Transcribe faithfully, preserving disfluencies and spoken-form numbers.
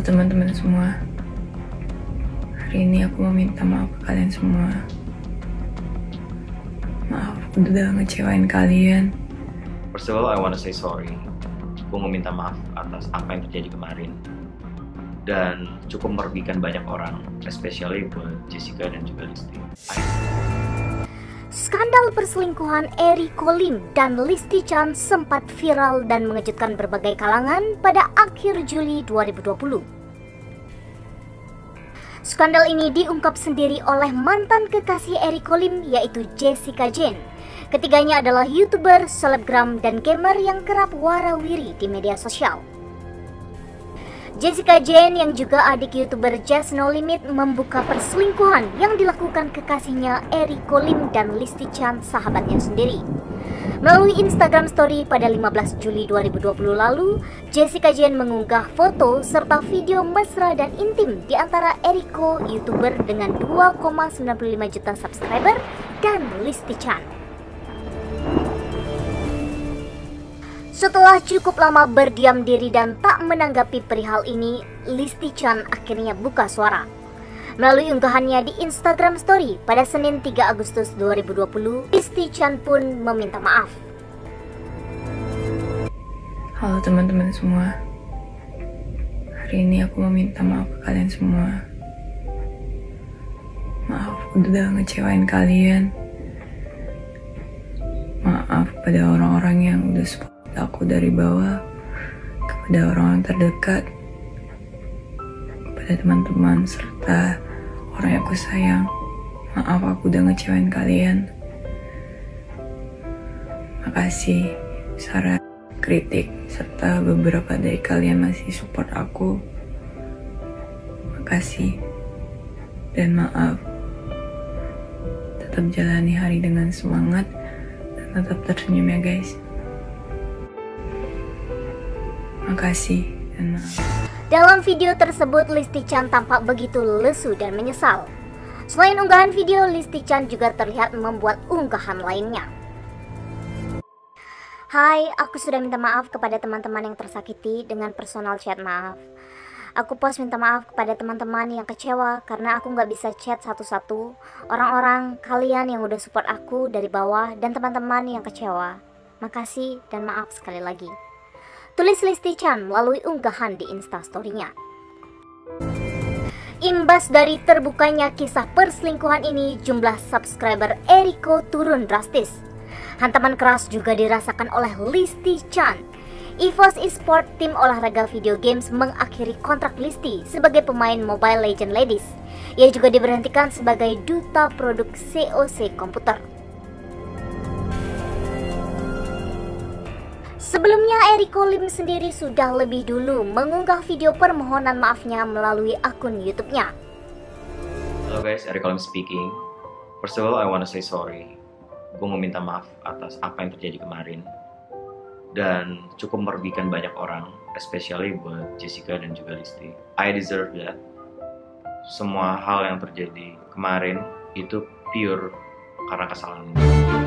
teman-teman semua, hari ini aku mau minta maaf ke kalian semua. Maaf udah ngecewain kalian. First of all, I wanna say sorry. Gue mau minta maaf atas apa yang terjadi kemarin dan cukup merugikan banyak orang, especially buat Jessica dan juga Listi. Skandal perselingkuhan Eriko Lim dan Listi Chan sempat viral dan mengejutkan berbagai kalangan pada akhir Juli dua ribu dua puluh. Skandal ini diungkap sendiri oleh mantan kekasih Eriko Lim, yaitu Jessica Jane. Ketiganya adalah YouTuber, selebgram, dan gamer yang kerap warawiri di media sosial. Jessica Jane yang juga adik YouTuber Just No Limit membuka perselingkuhan yang dilakukan kekasihnya Eriko Lim dan Listi Chan, sahabatnya sendiri. Melalui Instagram Story pada lima belas Juli dua ribu dua puluh lalu, Jessica Jane mengunggah foto serta video mesra dan intim di antara Eriko, YouTuber dengan dua koma sembilan puluh lima juta subscriber, dan Listi Chan. Setelah cukup lama berdiam diri dan tak menanggapi perihal ini, Listi Chan akhirnya buka suara. Melalui unggahannya di Instagram Story pada Senin tiga Agustus dua ribu dua puluh, Listi Chan pun meminta maaf. Halo teman-teman semua, hari ini aku mau minta maaf ke kalian semua. Maaf udah ngecewain kalian. Maaf pada orang-orang yang udah support aku dari bawah, kepada orang yang terdekat, kepada teman-teman serta orang yang aku sayang. Maaf aku udah ngecewain kalian. Makasih saran, kritik, serta beberapa dari kalian masih support aku. Makasih dan maaf. Tetap jalani hari dengan semangat dan tetap tersenyum ya guys. Makasih dan maaf. Dalam video tersebut, Listi Chan tampak begitu lesu dan menyesal. Selain unggahan video, Listi Chan juga terlihat membuat unggahan lainnya. Hai, aku sudah minta maaf kepada teman-teman yang tersakiti dengan personal chat maaf. Aku post minta maaf kepada teman-teman yang kecewa karena aku nggak bisa chat satu-satu. Orang-orang kalian yang udah support aku dari bawah dan teman-teman yang kecewa. Makasih dan maaf sekali lagi. Tulis Listi Chan melalui unggahan di Instastory-nya. Imbas dari terbukanya kisah perselingkuhan ini, jumlah subscriber Eriko turun drastis. Hantaman keras juga dirasakan oleh Listi Chan. EVOS Esports, tim olahraga video games, mengakhiri kontrak Listi sebagai pemain Mobile Legends Ladies. Ia juga diberhentikan sebagai duta produk C O C komputer. Sebelumnya, Eriko Lim sendiri sudah lebih dulu mengunggah video permohonan maafnya melalui akun YouTube-nya. Hello guys, Eriko Lim speaking. First of all, I wanna say sorry. Gue mau minta maaf atas apa yang terjadi kemarin dan cukup merugikan banyak orang, especially buat Jessica dan juga Listi. I deserve that. Semua hal yang terjadi kemarin itu pure karena kesalahan gue.